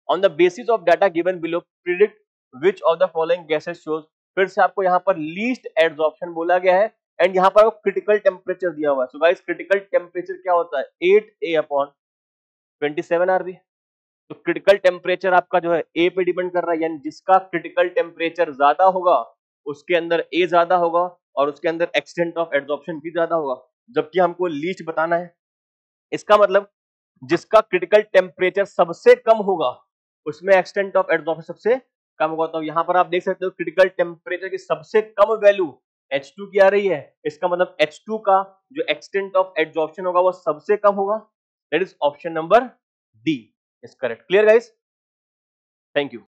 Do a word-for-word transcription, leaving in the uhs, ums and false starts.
On the basis of data given below predict which of the following gases shows, फिर से आपको यहाँ पर लीस्ट एड्सॉर्प्शन बोला गया है एंड यहाँ पर क्रिटिकल टेम्परेचर दिया हुआ है। सो गाइस क्रिटिकल टेम्परेचर क्या होता है, at a upon twenty seven RB. तो क्रिटिकल टेम्परेचर आपका जो है ए पे डिपेंड कर रहा है, यानी जिसका क्रिटिकल टेम्परेचर ज्यादा होगा उसके अंदर ए ज्यादा होगा और उसके अंदर एक्सटेंट ऑफ एड्सॉर्प्शन भी ज्यादा होगा, जबकि हमको लीस्ट बताना है। इसका मतलब जिसका क्रिटिकल टेम्परेचर सबसे कम होगा उसमें एक्सटेंट ऑफ एड्सॉर्प्शन सबसे कम होगा। तो यहाँ पर आप देख सकते हो क्रिटिकल टेम्परेचर की सबसे कम वैल्यू एच टू की आ रही है, इसका मतलब एच टू का जो एक्सटेंट ऑफ एड्सॉर्प्शन होगा वो सबसे कम होगा। That is option number D is correct. Clear guys, thank you.